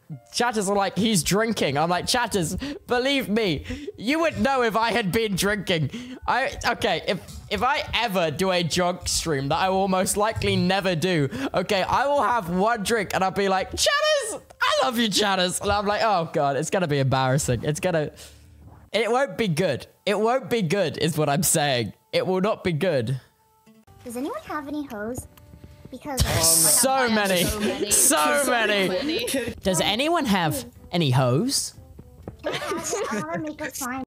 chatters are like, he's drinking. I'm like, chatters, believe me, you would know if I had been drinking. Okay, if I ever do a drunk stream that I will most likely never do, okay, I will have one drink and I'll be like, chatters, I love you, chatters. And I'm like, oh God, it's gonna be embarrassing. It won't be good. It won't be good is what I'm saying. It will not be good. Does anyone have any hoes? Because so many. Does anyone have any hoes? I want to make a slime.